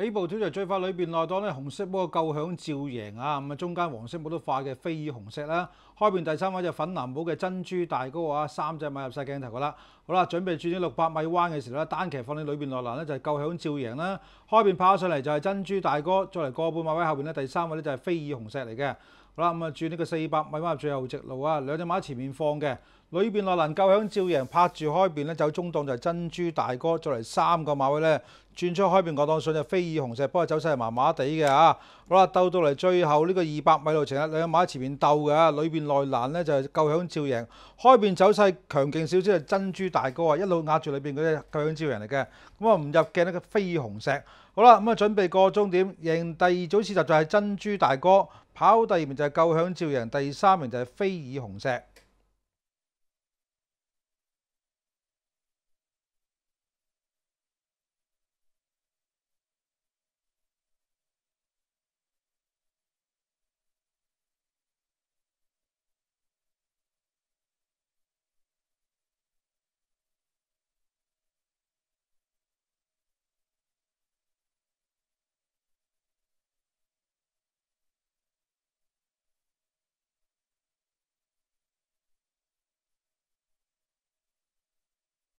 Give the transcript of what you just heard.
起步挑就最快裏邊內檔咧，紅色帽夠響照贏啊！咁啊，中間黃色冇得快嘅飛爾紅石啦，開邊第三位就粉藍帽嘅珍珠大哥啊，3隻買入晒鏡頭噶啦。好啦，準備轉啲600米彎嘅時候咧，單騎放喺裏邊內欄咧就係夠響照贏啦。開邊跑上嚟就係珍珠大哥，再嚟個半馬位後邊咧第3位咧就係飛爾紅石嚟嘅。好啦，咁啊轉呢個400米彎入最後直路啊，兩隻馬喺前面放嘅，裏邊內欄夠響照贏，拍住開邊咧走中檔就係珍珠大哥，再嚟3個馬位咧轉出開邊個檔上就飛爾紅石，不過走勢係麻麻地嘅嚇。好啦，鬥到嚟最後呢個200米路程啦，兩隻馬喺前面鬥嘅，裏邊內欄咧就係夠響照贏，開邊走勢強勁少少係珍珠大哥啊，一路壓住裏邊嗰隻夠響照贏嚟嘅，咁啊唔入鏡呢個飛爾紅石。好啦，咁啊準備過終點，贏第2組次集就係珍珠大哥，跑第2名就係夠響照贏，第3名就係飛爾紅石。